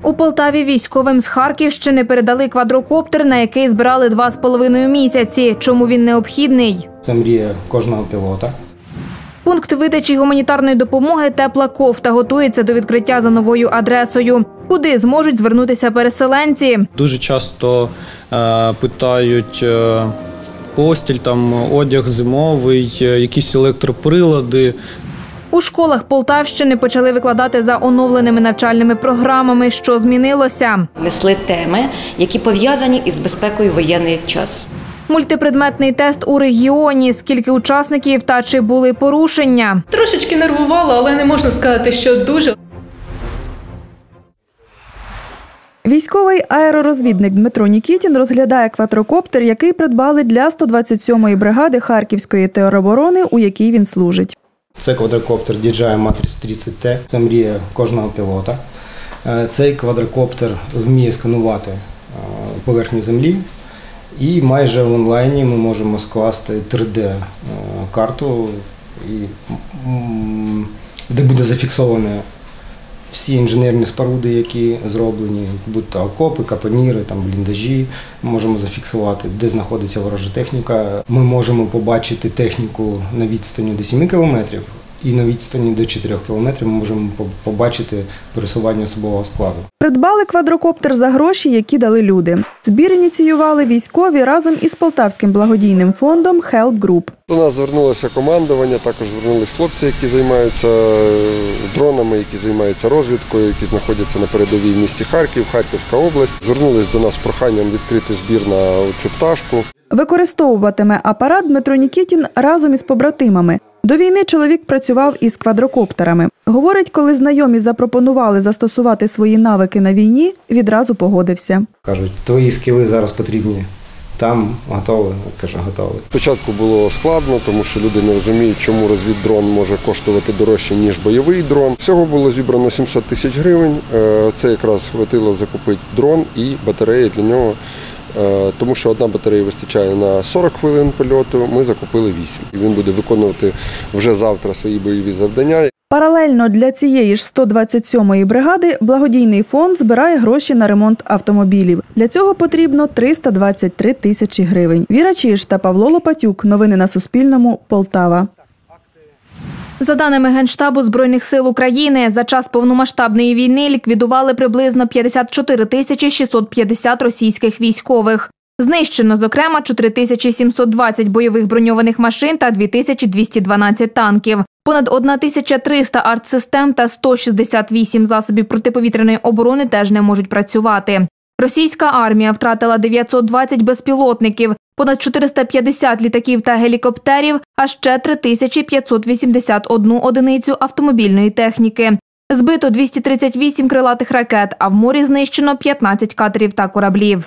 У Полтаві військовим з Харківщини передали квадрокоптер, на який збирали 2,5 місяці. Чому він необхідний? Це мрія кожного пілота. Пункт видачі гуманітарної допомоги «Тепла кофта» готується до відкриття за новою адресою. Куди зможуть звернутися переселенці? Дуже часто питають постіль, одяг зимовий, якісь електроприлади. У школах Полтавщини почали викладати за оновленими навчальними програмами. Що змінилося? Несли теми, які пов'язані із безпекою в воєнний час. Мультипредметний тест у регіоні. Скільки учасників та чи були порушення? Трошечки нервувала, але не можна сказати, що дуже. Військовий аеророзвідник Дмитро Нікітін розглядає квадрокоптер, який придбали для 127-ї бригади Харківської тероборони, у якій він служить. Це квадрокоптер DJI Matrix 30T. Це мрія кожного пілота. Цей квадрокоптер вміє сканувати поверхню землі. І майже в онлайні ми можемо скласти 3D-карту, де буде зафіксовані всі інженерні споруди, які зроблені, будь-то окопи, капоніри, бліндажі. Ми можемо зафіксувати, де знаходиться ворожа техніка. Ми можемо побачити техніку на відстані до 7 кілометрів. І на відстані до 4 кілометрів ми можемо побачити пересування особового складу. Придбали квадрокоптер за гроші, які дали люди. Збір ініціювали військові разом із Полтавським благодійним фондом «Help Group». До нас звернулося командування, також звернулись хлопці, які займаються дронами, які займаються розвідкою, які знаходяться на передовій в місті Харків, Харківська область. Звернулись до нас з проханням відкрити збір на цю пташку. Використовуватиме апарат Дмитро Нікітін разом із побратимами. До війни чоловік працював із квадрокоптерами. Говорить, коли знайомі запропонували застосувати свої навики на війні, відразу погодився. Кажуть, твої скіли зараз потрібні. Там готові, каже, готові. Спочатку було складно, тому що люди не розуміють, чому розвіддрон може коштувати дорожче, ніж бойовий дрон. Всього було зібрано 700 тисяч гривень. Це якраз хватило закупити дрон і батареї для нього. Тому що одна батарея вистачає на 40 хвилин польоту, ми закупили 8. І він буде виконувати вже завтра свої бойові завдання. Паралельно для цієї ж 127-ї бригади благодійний фонд збирає гроші на ремонт автомобілів. Для цього потрібно 323 тисячі гривень. Віра Чиж та Павло Лопатюк. Новини на Суспільному. Полтава. За даними Генштабу Збройних сил України, за час повномасштабної війни ліквідували приблизно 54 тисячі 650 російських військових. Знищено, зокрема, 4720 бойових броньованих машин та 2212 танків, понад 1300 артсистем та 168 засобів протиповітряної оборони теж не можуть працювати. Російська армія втратила 920 безпілотників, понад 450 літаків та гелікоптерів, а ще 3581 одиницю автомобільної техніки. Збито 238 крилатих ракет, а в морі знищено 15 катерів та кораблів.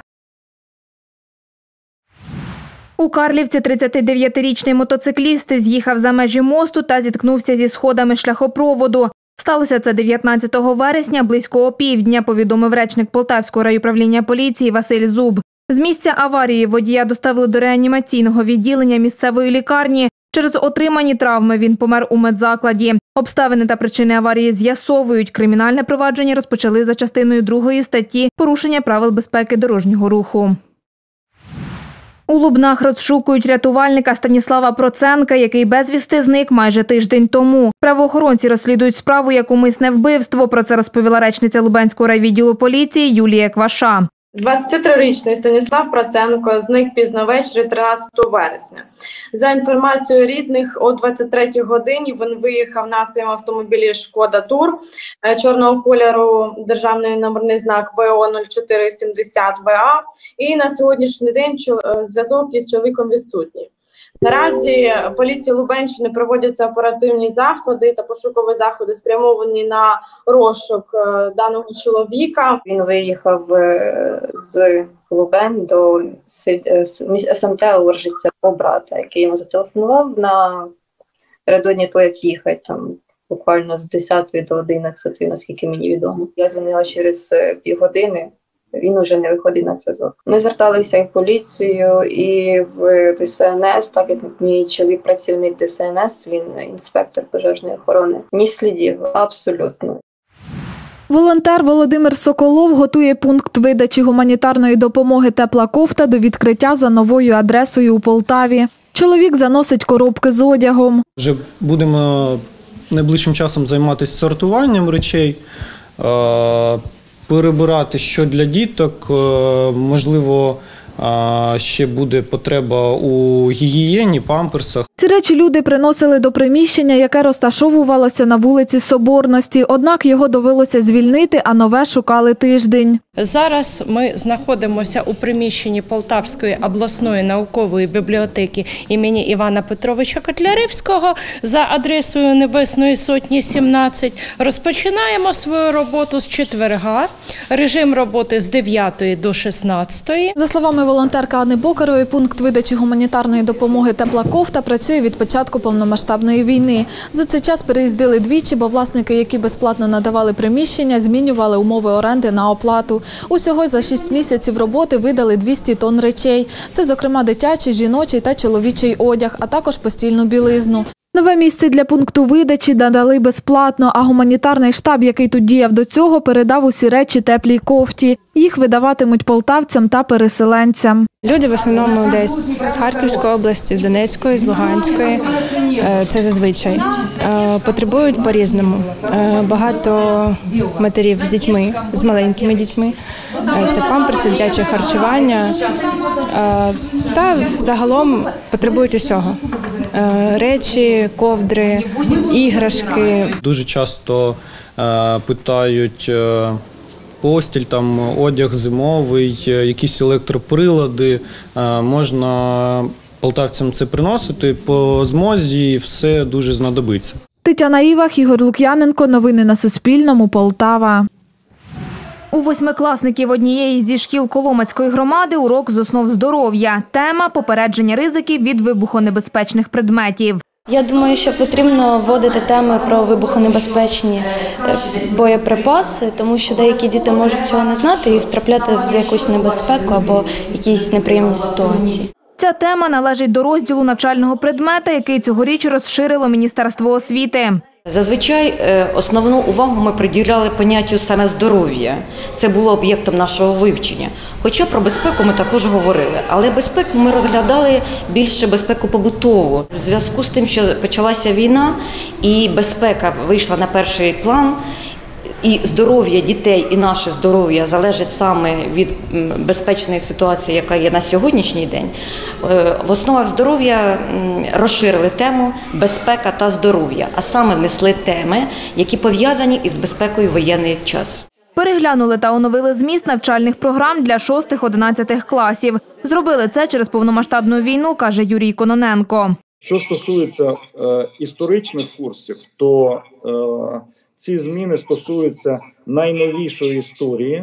У Карлівці 39-річний мотоцикліст з'їхав за межі мосту та зіткнувся зі сходами шляхопроводу. Сталося це 19 вересня близько опівдня, повідомив речник Полтавського райуправління поліції Василь Зуб. З місця аварії водія доставили до реанімаційного відділення місцевої лікарні. Через отримані травми він помер у медзакладі. Обставини та причини аварії з'ясовують. Кримінальне провадження розпочали за частиною 2 статті «Порушення правил безпеки дорожнього руху». У Лубнах розшукують рятувальника Станіслава Проценка, який безвісти зник майже тиждень тому. Правоохоронці розслідують справу як умисне вбивство. Про це розповіла речниця Лубенського райвідділу поліції Юлія Кваша. 23-річний Станіслав Проценко зник пізно ввечері 13 вересня. За інформацією рідних, о 23-й годині він виїхав на своєму автомобілі «Шкода Тур» чорного кольору, державний номерний знак ВО0470ВА, і на сьогоднішній день зв'язок із чоловіком відсутній. Наразі поліцією Лубенщини проводяться оперативні заходи та пошукові заходи, спрямовані на розшук даного чоловіка. Він виїхав з Лубен до СМТ Оржиця по брата, який йому зателефонував напередодні того, як їхати, буквально з 10 до 11, наскільки мені відомо. Я дзвонила через півгодини. Він вже не виходить на зв'язок. Ми зверталися і в поліцію, і в ДСНС, так як мій чоловік працівник ДСНС, він інспектор пожежної охорони. Ні слідів, абсолютно. Волонтер Володимир Соколов готує пункт видачі гуманітарної допомоги «Тепла кофта» до відкриття за новою адресою у Полтаві. Чоловік заносить коробки з одягом. Вже будемо найближчим часом займатися сортуванням речей, перебирати, що для діток, можливо, ще буде потреба у гігієні, памперсах. Ці речі люди приносили до приміщення, яке розташовувалося на вулиці Соборності. Однак його довелося звільнити, а нове шукали тиждень. Зараз ми знаходимося у приміщенні Полтавської обласної наукової бібліотеки імені Івана Петровича Котляревського за адресою Небесної Сотні, 17. Розпочинаємо свою роботу з четверга. Режим роботи з 9 до 16. За словами волонтерки Анни Бокарової, пункт видачі гуманітарної допомоги «Тепла кофта» працює від початку повномасштабної війни. За цей час переїздили двічі, бо власники, які безплатно надавали приміщення, змінювали умови оренди на оплату. Усього за 6 місяців роботи видали 200 тонн речей. Це, зокрема, дитячий, жіночий та чоловічий одяг, а також постільну білизну. Нове місце для пункту видачі надали безплатно, а гуманітарний штаб, який тут діяв до цього, передав усі речі «Теплій кофті». Їх видаватимуть полтавцям та переселенцям. Люди в основному десь з Харківської області, з Донецької, з Луганської. Це зазвичай. Потребують по-різному. Багато матерів з дітьми, з маленькими дітьми. Це памперси, дитяче харчування. Та загалом потребують усього. Речі, ковдри, іграшки. Дуже часто питають постіль, там, одяг зимовий, якісь електроприлади. Можна полтавцям це приносити по змозі, і все дуже знадобиться. Тетяна Івах, Ігор Лук'яненко. Новини на Суспільному. Полтава. У восьмикласників однієї зі шкіл Коломацької громади урок з основ здоров'я. Тема – попередження ризиків від вибухонебезпечних предметів. Я думаю, що потрібно вводити теми про вибухонебезпечні боєприпаси, тому що деякі діти можуть цього не знати і втрапляти в якусь небезпеку або якісь неприємні ситуації. Ця тема належить до розділу навчального предмета, який цьогоріч розширило Міністерство освіти. Зазвичай основну увагу ми приділяли поняттю саме здоров'я. Це було об'єктом нашого вивчення. Хоча про безпеку ми також говорили, але безпеку ми розглядали більше безпеку побутову. В зв'язку з тим, що почалася війна і безпека вийшла на перший план, і здоров'я дітей, і наше здоров'я залежить саме від безпечної ситуації, яка є на сьогоднішній день. В основах здоров'я розширили тему «безпека та здоров'я», а саме внесли теми, які пов'язані із безпекою в воєнний час. Переглянули та оновили зміст навчальних програм для 6-11 класів. Зробили це через повномасштабну війну, каже Юрій Кононенко. Що стосується історичних курсів, то ці зміни стосуються найновішої історії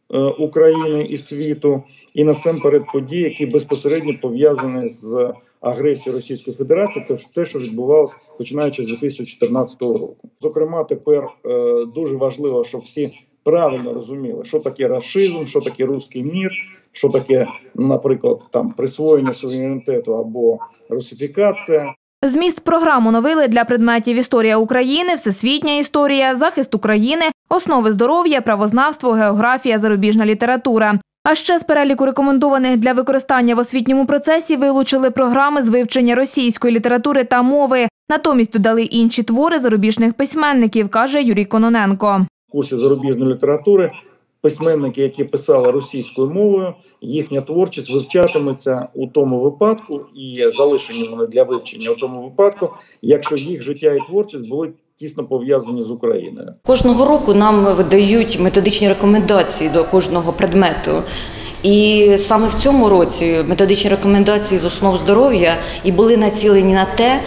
України і світу, і насамперед подій, які безпосередньо пов'язані з агресією Російської Федерації. Це те, що відбувалося починаючи з 2014 року. Зокрема, тепер дуже важливо, щоб всі правильно розуміли, що таке рашизм, що таке руський мір, що таке, наприклад, там присвоєння суверенітету або русифікація. Зміст програм оновили для предметів «Історія України», «Всесвітня історія», «Захист України», «Основи здоров'я», «Правознавство», «Географія», «Зарубіжна література». А ще з переліку рекомендованих для використання в освітньому процесі вилучили програми з вивчення російської літератури та мови. Натомість додали інші твори зарубіжних письменників, каже Юрій Кононенко. В курсі зарубіжної літератури письменники, які писали російською мовою, їхня творчість вивчатиметься у тому випадку і залишені вони для вивчення у тому випадку, якщо їх життя і творчість були тісно пов'язані з Україною. Кожного року нам видають методичні рекомендації до кожного предмету. І саме в цьому році методичні рекомендації з основ здоров'я і були націлені на те,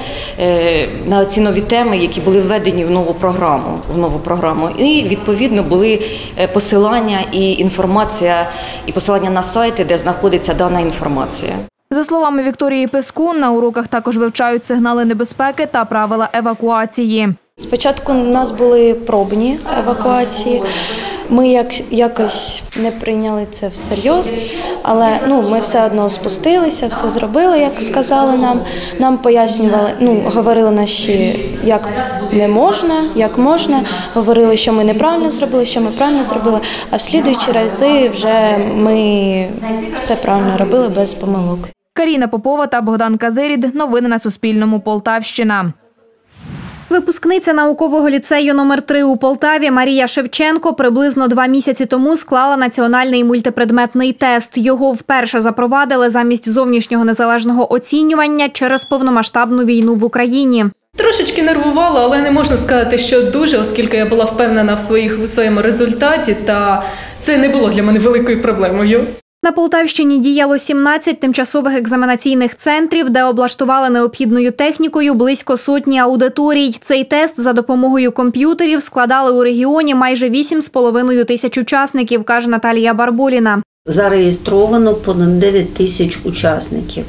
на ці нові теми, які були введені в нову програму. І відповідно були посилання і інформація, і посилання на сайти, де знаходиться дана інформація. За словами Вікторії Пескун, на уроках також вивчають сигнали небезпеки та правила евакуації. Спочатку у нас були пробні евакуації. Ми якось не прийняли це всерйоз, але ми все одно спустилися, все зробили, як сказали нам. Нам пояснювали, говорили наші, як не можна, як можна. Говорили, що ми неправильно зробили, що ми правильно зробили. А в слідуючі рази вже ми все правильно робили, без помилок. Каріна Попова та Богдан Казирід. Новини на Суспільному. Полтавщина. Випускниця наукового ліцею номер 3 у Полтаві Марія Шевченко приблизно 2 місяці тому склала національний мультипредметний тест. Його вперше запровадили замість зовнішнього незалежного оцінювання через повномасштабну війну в Україні. Трошечки нервувала, але не можна сказати, що дуже, оскільки я була впевнена в своєму результаті, та це не було для мене великою проблемою. На Полтавщині діяло 17 тимчасових екзаменаційних центрів, де облаштували необхідною технікою близько сотні аудиторій. Цей тест за допомогою комп'ютерів складали у регіоні майже 8,5 тисяч учасників, каже Наталія Барболіна. Зареєстровано понад 9 тисяч учасників.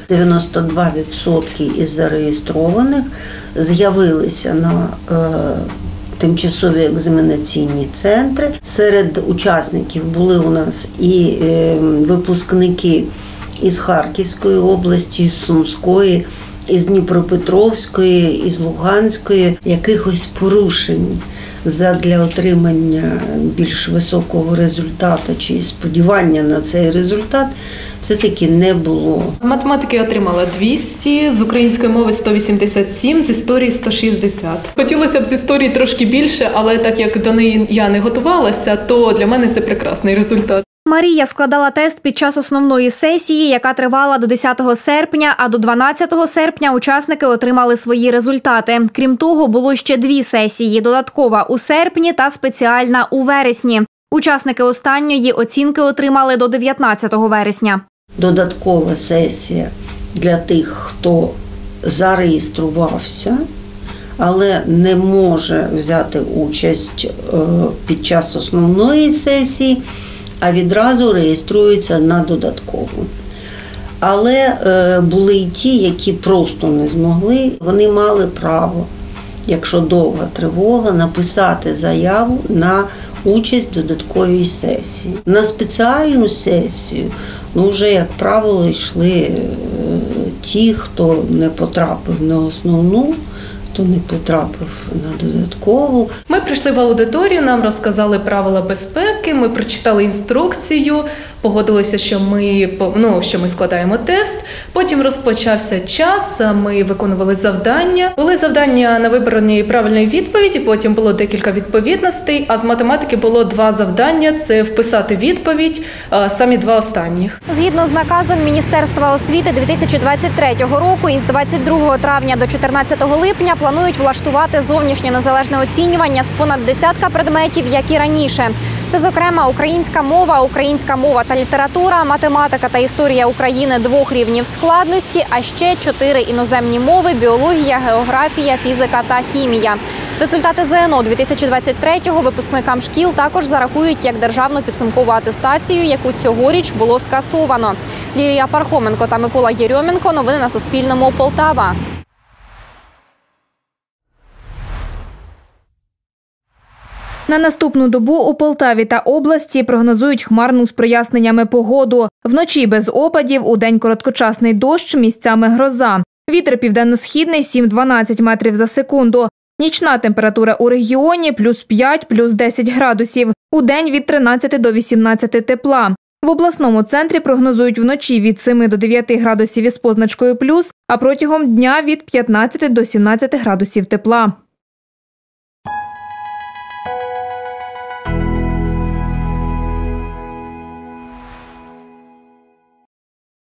92% із зареєстрованих з'явилися на тимчасові екзаменаційні центри. Серед учасників були у нас і випускники із Харківської області, з Сумської, із Дніпропетровської, із Луганської. Якихось порушень задля отримання більш високого результату чи сподівання на цей результат все-таки не було. З математики я отримала 200, з української мови 187, з історії 160. Хотілося б з історії трошки більше, але так як до неї я не готувалася, то для мене це прекрасний результат. Марія складала тест під час основної сесії, яка тривала до 10 серпня, а до 12 серпня учасники отримали свої результати. Крім того, було ще 2 сесії – додаткова у серпні та спеціальна у вересні. Учасники останньої оцінки отримали до 19 вересня. Додаткова сесія для тих, хто зареєструвався, але не може взяти участь під час основної сесії, а відразу реєструються на додаткову. Але були й ті, які просто не змогли. Вони мали право, якщо довга тривога, написати заяву на участь в додатковій сесії. На спеціальну сесію, вже, як правило, йшли ті, хто не потрапив на основну, хто не потрапив на додаткову. Ми прийшли в аудиторію, нам розказали правила безпеки, ми прочитали інструкцію, погодилися, що ми складаємо тест. Потім розпочався час, ми виконували завдання. Були завдання на вибрані правильної відповіді, потім було декілька відповідностей, а з математики було 2 завдання – це вписати відповідь, самі 2 останніх. Згідно з наказом Міністерства освіти 2023 року, із 22 травня до 14 липня планують влаштувати зовнішнє незалежне оцінювання з понад десятка предметів, як і раніше. Це, зокрема, українська мова та література, математика та історія України 2 рівнів складності, а ще 4 іноземні мови – біологія, географія, фізика та хімія. Результати ЗНО 2023-го випускникам шкіл також зарахують як державну підсумкову атестацію, яку цьогоріч було скасовано. Лілія Пархоменко та Микола Єрьомінко. Новини на Суспільному. Полтава. На наступну добу у Полтаві та області прогнозують хмарну з проясненнями погоду. Вночі без опадів, удень короткочасний дощ, місцями гроза. Вітер південно-східний 7-12 метрів за секунду. Нічна температура у регіоні +5, +10 градусів. Удень від 13 до 18 тепла. В обласному центрі прогнозують вночі від 7 до 9 градусів із позначкою плюс, а протягом дня від 15 до 17 градусів тепла.